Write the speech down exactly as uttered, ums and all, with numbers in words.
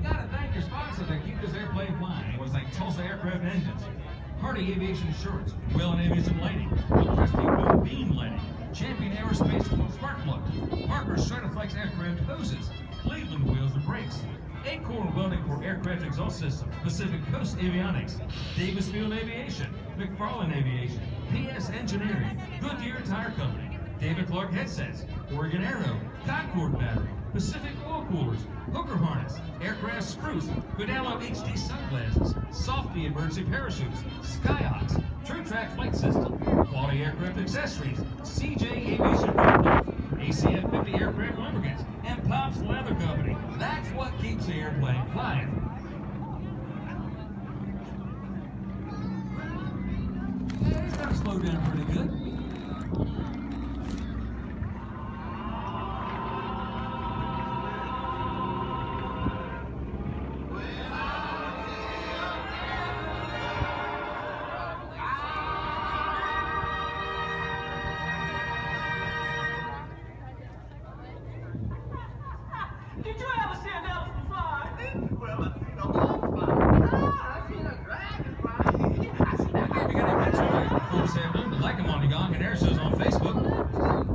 Gotta thank your sponsor to keep this airplane flying. It was like Tulsa Aircraft Engines, Hardy Aviation Insurance, Whalen Aviation Lighting, Prestige Boom Beam Lighting, Champion Aerospace Spark Plugs, Parker Certiflex Aircraft Hoses, Cleveland Wheels and Brakes, Acorn Welding for Aircraft Exhaust System, Pacific Coast Avionics, Davis Field Aviation, McFarland Aviation, P S Engineering, Goodyear Tire Company, David Clark Headsets, Oregon Aero, Concord Battery, Pacific Oil Coolers, Hooker Harness, Aircraft Spruce, Fidello H D Sunglasses, Softy Emergency Parachutes, Skyhawks, True Track Flight System, Quality Aircraft Accessories, C J Aviation Football, A C F fifty Aircraft Lubricants, and Pop's Leather Company. That's what keeps the airplane flying. Hey, it's gonna slow down pretty good. Did you ever see an elephant fly? Well, I've seen a hawk fly. Ah, I've seen a dragon fly. I see that. If you got any pictures of folks this afternoon, like them on the Younkin Air Shows on Facebook.